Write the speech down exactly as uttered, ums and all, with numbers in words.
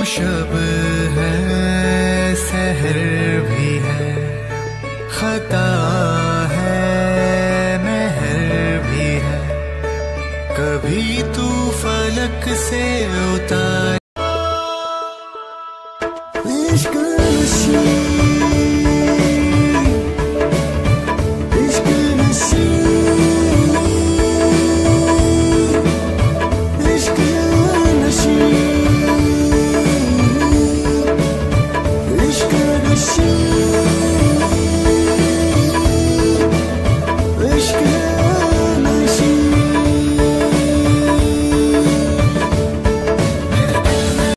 शब है, सहर भी है, खता है, महर भी है, कभी तू फलक से उतार। इश्क नशी, इश्क नशी, इश्क नशी, इश्क नशी।